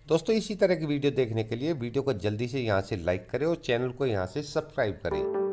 दोस्तों इसी तरह की वीडियो देखने के लिए वीडियो को जल्दी से यहाँ से लाइक करें और चैनल को यहाँ से सब्सक्राइब करें।